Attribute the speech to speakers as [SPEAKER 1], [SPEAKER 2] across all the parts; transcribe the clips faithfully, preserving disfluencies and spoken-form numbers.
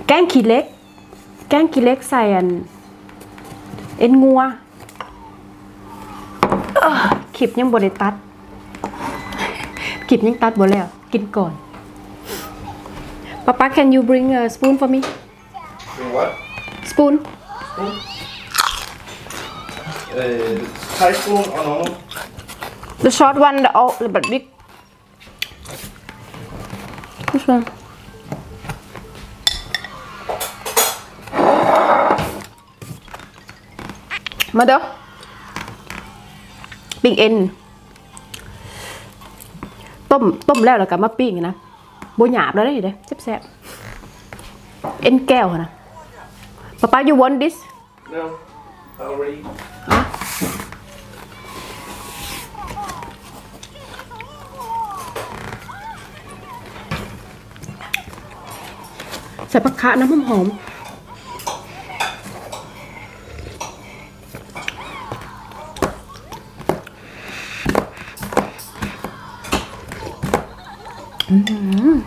[SPEAKER 1] แกงขี้เล็กแกงขี้เล็กใส่อันเอ็นงัวขีบยังบริตัดขีบยังตัดบ่แล้วกินก่อนป๊าป๊า can you bring a spoon for me
[SPEAKER 2] Bring what
[SPEAKER 1] spoon
[SPEAKER 2] spoon uh, Thai spoon or normal
[SPEAKER 1] the short one the old but big this oneมาเด้อปิ้งเอ็นต้มต้มแล้วแล้วก็มาปิ้งนะโบหยาบแล้วได้เด้แซ่บๆเอ็นแก้วนะป๊าป๊า you want this
[SPEAKER 2] no already
[SPEAKER 1] ใส่ผักคะน้ำหอมอืม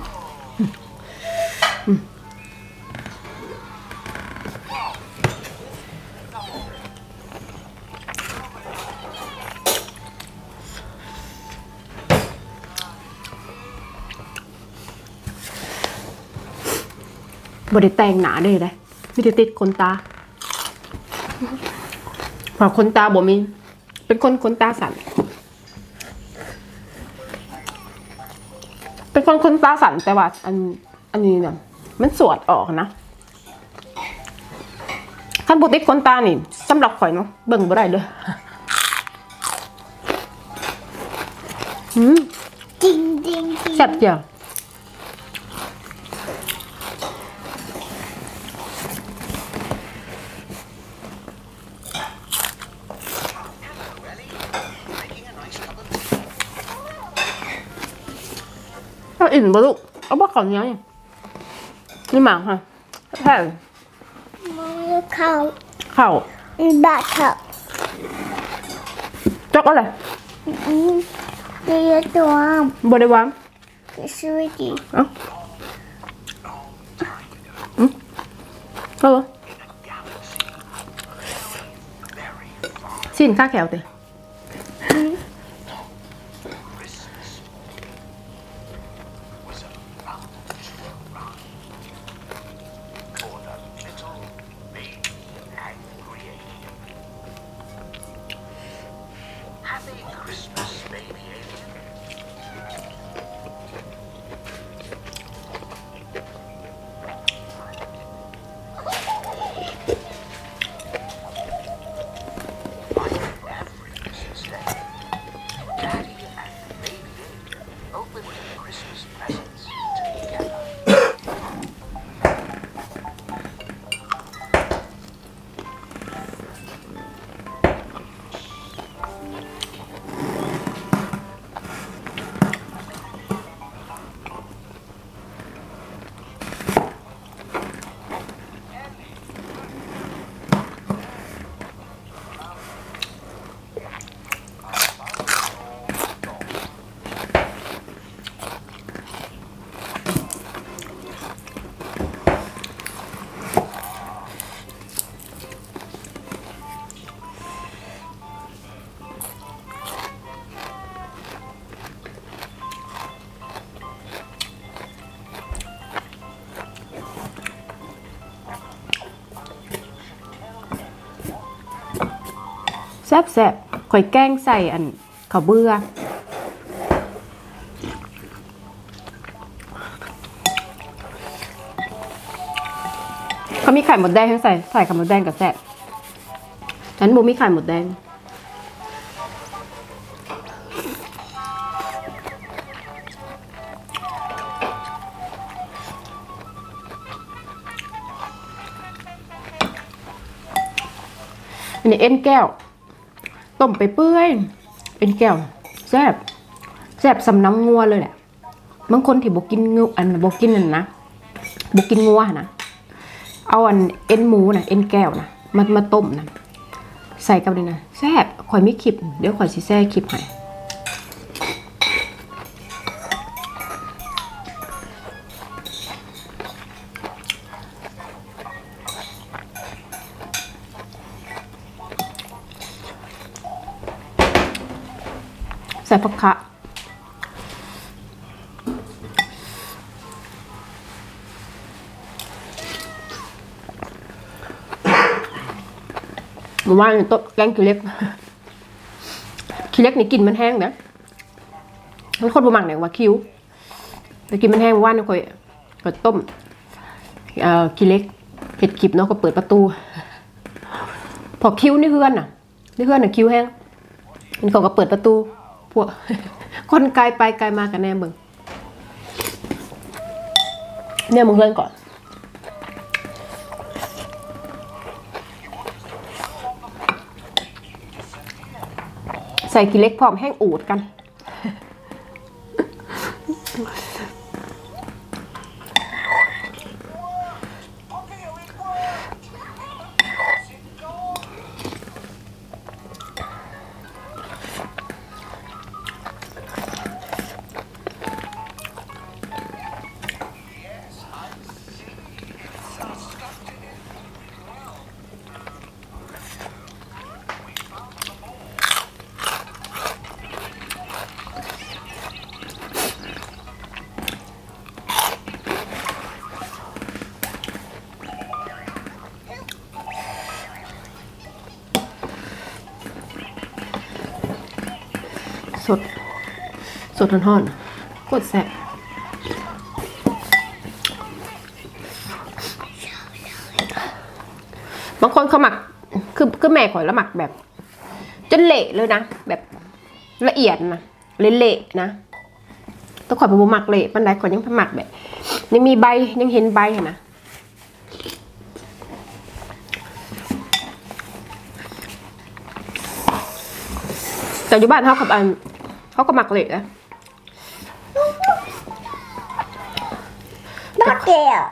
[SPEAKER 1] บริแต่งหนาได้เลยไม่ได้ติดขนตาเพราะขนตาบ่มีเป็นคนขนตาสั่นเป็นคนขนตาสั่นแต่ว่าอันอันนี้เนี่ยมันสวดออกนะขั้นบ่ติดขนตานี่สำหรับข่อยเนาะเบิ่งบ่ได้เลยอืมจริงจริงแซ่บจ้ะเอาอิ่มบ่ลูกเอาบ่ข้าวเหนียวนี่หมากค่ะแท้ข้าวข้าวบาข้าวจกอะไรเดี๋ยวตัวบ่ได้วางสวัสดีเอ้าอืมก็เหรอสิ้นข้าแขวเตะแซ่บแซ่บข่อยแกงใส่อันข้าวเบื่อเขามีไข่หมดแดงให้ใส่ใส่ไข่หมดแดงกับแซ่บฉันบุมีไข่หมดแดงอันนี้เอ็นแก้วต้มไปเปื่อยเป็นแก้วแซ่บแซ่บสำน้ำงัวเลยแหละบางคนที่บอกกินงูอันบอกกินนั่นนะบอกกินงัวนะเอาอันเอ็นหมูนะเอ็นแก้วนะมามาต้มนะใส่กับนี่นะแซ่บข่อยไม่คลิปเดี๋ยวข่อยสิแซ่คลิปให้ใส่ผักคะมาว่าโต๊ะแกงขี้เล็กขี้เล็กนี่กินมันแห้งนะมันคนประมาณไหนว่าคิ้วแต่กินมันแห้งว่านี่ค่อยก็ต้มเอ่อขี้เล็กเห็ดคลิปเนาะก็เปิดประตูพอคิ้วนี่เฮือนน่ะนี่เฮือนน่ะคิ้วแห้งมันก็ก็เปิดประตูพวกคนไกลไปไกลมากันแน่เบิ่งเนี่ยมึงเฮือนก่อนใส่ขี้เล็กพร้อมแห้งอูดกันสดสดร้อนๆกดแซ่บบางคนเขาหมักคือคือแม่ข่อยแล้วหมักแบบจนเละเลยนะแบบละเอียดนะเละๆนะต้องข่อยเป็นหมักเละปันไดข่อยยังหมักแบบยังมีใบยังเห็นใบนะแต่อยู่บ้านเขากับอันเขาก็หมักเละนะ
[SPEAKER 3] บักเกียว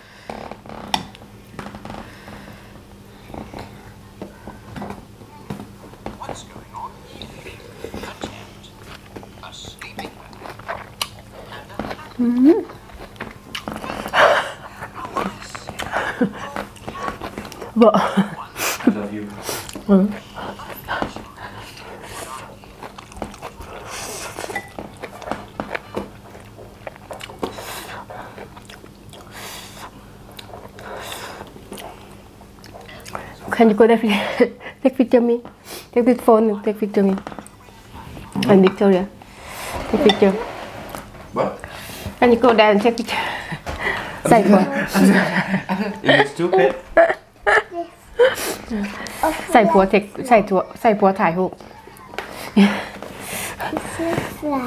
[SPEAKER 1] อืมบ่
[SPEAKER 2] I love you
[SPEAKER 1] อืมCan you go there? Take picture me. Take this phone. Take picture me. And Victoria. Take picture.
[SPEAKER 2] What?
[SPEAKER 1] Can you go there and take picture? ใส่หัว
[SPEAKER 2] Is it stupid?
[SPEAKER 1] ใส่ผัวเทคใส่ผัวใส่ผัวถ่ายรูป
[SPEAKER 3] ฟลาย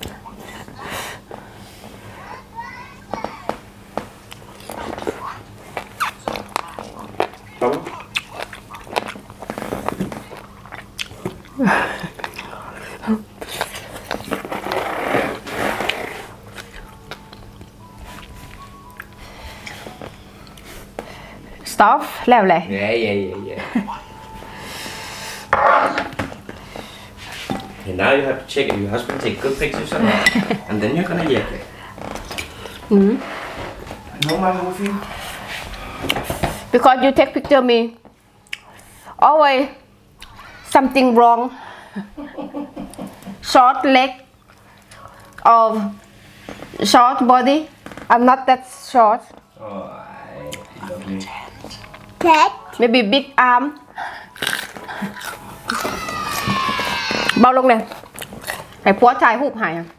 [SPEAKER 2] Problem?
[SPEAKER 1] Stop แล้วเลย
[SPEAKER 2] Yeah, yeah, yeah, yeah. Okay, now you have to check if your husband take good pictures or not, and then you're gonna yak it.
[SPEAKER 1] อืม
[SPEAKER 2] No, my movie.
[SPEAKER 1] Because you take picture me always something wrong short leg or short body I'm not that short
[SPEAKER 2] Oh, I love you.
[SPEAKER 3] เผ็ด
[SPEAKER 1] maybe big arm เบาลงเลยให้ผัวชายหูบหายอะ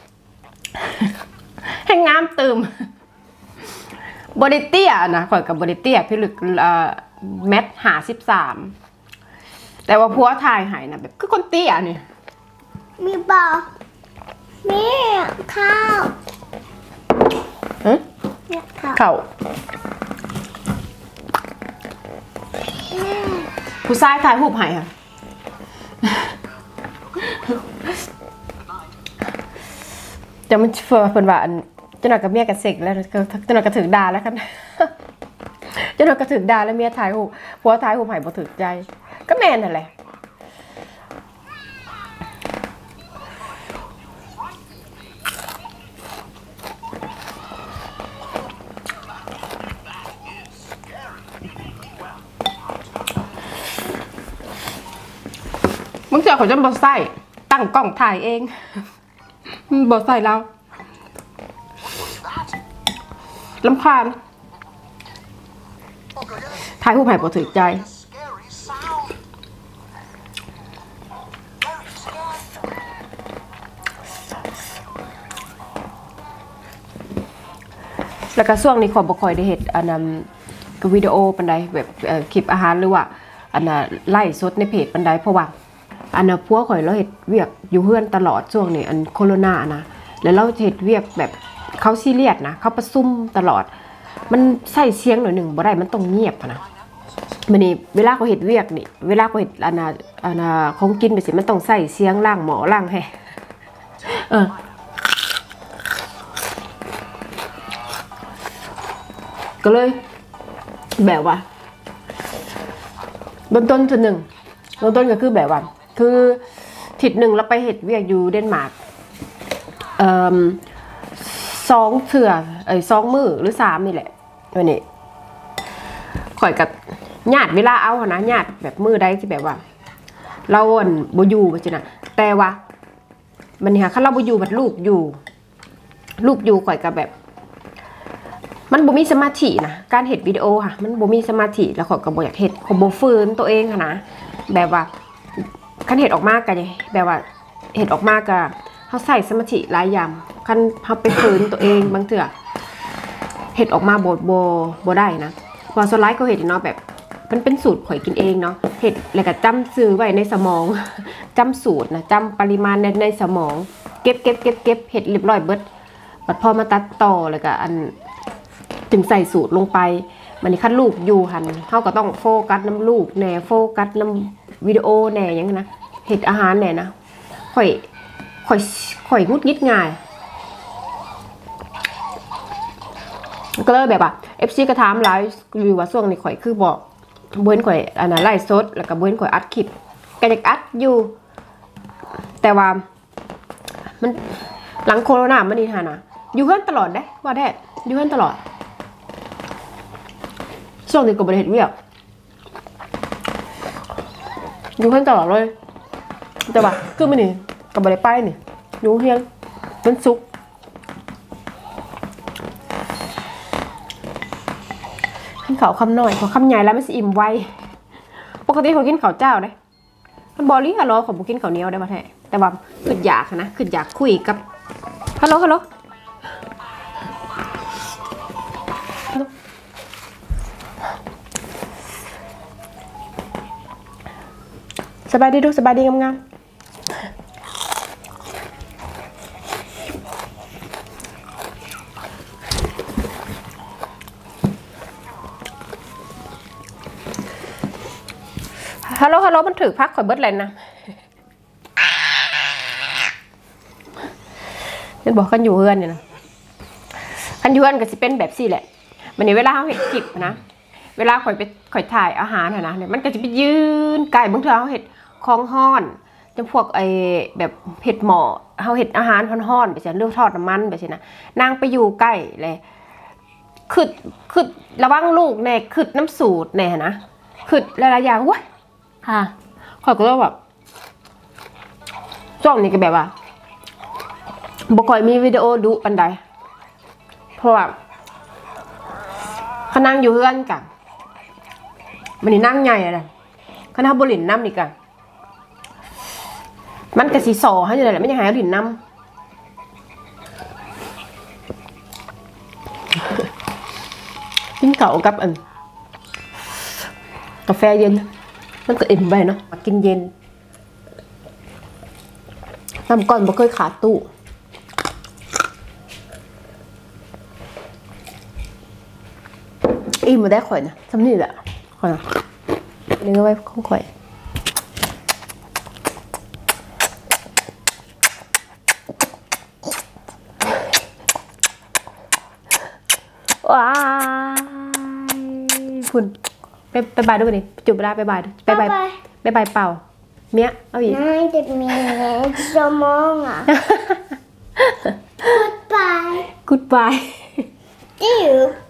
[SPEAKER 1] ให้งามตื่มบริเตียนะข่อยกับบริเตียพี่ลึกแมทหาสิบสามแต่ว่าผัวทายหายนะแบบคือคนเตี้ยนี่
[SPEAKER 3] มีบอมีข้าว
[SPEAKER 1] ฮะ
[SPEAKER 3] มีข้าว
[SPEAKER 1] เข่าผู้ชายทายหูบหายค่ะจะมันเฟอร์เป็นว่าอันเจ้าหน่อยกับเมียกับเสกแล้วเจ้าหน่อยกับถึงดาแล้วกันเจ้าหน่อยกับถึงดาแล้วเมียทายหูผัวทายหูหายบ่ถึงใจก็แม่นนั่นแหละมึงเจอเขาจะบ่ใส่ตั้งกล้องถ่ายเองบอกใส่เราลำคาญถ่ายผู้ใหญ่บอกถือใจแล้วก็ช่วงนี้ขอบอกคอยได้เห็นอันนั้นวิดีโอปันไดแบบคลิปอาหารหรือว่าอันน่ะไล่สดในเพจปันไดเพราะว่าอันน่ะพวกข่อยเราเห็ดเวียกอยู่เพื่อนตลอดช่วงนี้อันโควิดนะแล้วเราเห็ดเวียกแบบเขาซีเรียสนะเขาประซุ่มตลอดมันใส่เสียงหน่อยหนึ่งบ่ได้มันต้องเงียบนะมันนี่เวลาเขาเห็ดเวียกนี่เวลาเขาเห็ดอันน่ะอันน่ะของกินไปสิมันต้องใส่เสียงล่างหมอล่างให้เออก็เลยแบบว่าเบื้องต้นจุดหนึ่งเบื้องต้นก็คือแบบว่าคือทิศหนึ่งเราไปเห็ดเวียกอยู่เดนมาร์กเอ่อสองเถื่อไอ้สองมือหรือสามนี่แหละวันนี้ข่อยกับญาติเวลาเอานะญาติแบบมือได้ที่แบบว่าเราอ่นบอยู่ไปจ้ะนะแต่ว่ามันนี่ค่ะถ้าเราบอยู่แบบลูกอยู่ลูกอยู่ข่อยกับแบบมันบ่มีสมาธินะการเห็ดวิดีโอค่ะมันบ่มีสมาธิแล้วขอยก็บ่อยากเห็ดขอยบ่ฝืนตัวเองค่ะนะแบบว่าคันเห็ดออกมากกันแบบว่าเห็ดออกมากก็เขาใส่สมาธิหลายอย่างคันเขาไปฝืนตัวเองบางเถื่อเห็ดออกมาบ่บ่บ่ได้นะพอสไลด์เขาเห็ดเนาะแบบมันเป็นสูตรข่อยกินเองเนาะเห็ดแล้วก็จำซื้อไว้ในสมองจำสูตรนะจำปริมาณในในสมองเก็บเก็บเก็บเก็บเห็ดเรียบร้อยเบิดบัดพอมาตัดต่อแล้วก็อันถึงใส่สูตรลงไปมันนี่คัดลูกอยู่หันเขาก็ต้องโฟกัสน้ำลูกแหน่โฟกัสน้ำวิดีโอแหน่ยังนะเห็ดอาหารแหน่นะข่อยข่อยข่อยงุดงิดง่ายก็เลยแบบอ่ะเอฟซีกระถามไลฟ์วิวว่าช่วงนี้ข่อยคือบอกเบิ้ลข่อยอันนั้นไล่สดแล้วก็เบิ้ลข่อยอัดคลิปก็อยากอัดอยู่แต่ว่ามันหลังโควิดมันนี่ฮะนะอยู่เพื่อนตลอดได้ว่าได้อยู่เพื่อนตลอดช่วงนี้ก็บริเหตุเวียกอยู่เพื่อนตลอดเลยแต่ว่าคือมันนี่กับบริไปนี่อยู่เพียงมันซุกกินข้าวคำหน่อยขอคำใหญ่แล้วไม่สิอิ่มไวปกติเขากินข้าวเจ้าได้มันบอลลี่ฮัลโหลเขาบอกกินข้าวเหนียวได้มาแท้แต่ว่าขึ้นอยากนะขึ้นอยากคุยกับฮัลโหลฮัลโหลสบายดีดูสบายดีงามๆฮัลโหลฮัลโหลมันถือพักข่อยเบิดเลยนะนี่บอกกันอยู่เฮือนเนี่ยนะกันอยู่เฮือนก็จะเป็นแบบสี่แหละวันนี้เวลาเขาเห็ดคลิปนะเวลาข่อยไปข่อยถ่ายอาหารนะเนี่ยมันก็จะไปยืนไก่บางทีเขาเห็ดคองห้อนจำพวกไอแบบเห็ดหม้อเขาเห็ดอาหารห้อนๆไปเช่นเรื่องทอดน้ำมันไปเช่นนะนางไปอยู่ใกล้เลยขึ้นขึ้นระวังลูกแน่ขึ้นน้ำสูตรแน่นะขึ้นหลายๆอย่างวะค่ะข่อยก็เลยแบบช่วงนี้ก็แบบว่าบ่ค่อยมีวิดีโอดูปันใดเพราะว่าเขานั่งอยู่เพื่อนกันมันนี่นั่งใหญ่อะไรคณะบริณน้ำนี่กันมันกระสีสอให้เลยแหละไม่ยังหายหลินน้ำกินเก่ากับอันกาแฟเย็นมันก็อิ่มไปเนาะมากินเย็นน้ำก้อนบ่เคยขาดตู้อิ่มมาได้ข่อยนะทำนี่แหละข่อยนะเลี้ยงไว้ของข่อยว้ายคุณไปไปบายด้วยกันดิจุบเวลาไปบายไปบายไปบายเป่าเมียเอาอีก
[SPEAKER 3] น่าจะมีชั่วโมงอ่ะ Goodbye
[SPEAKER 1] Goodbye
[SPEAKER 3] Do you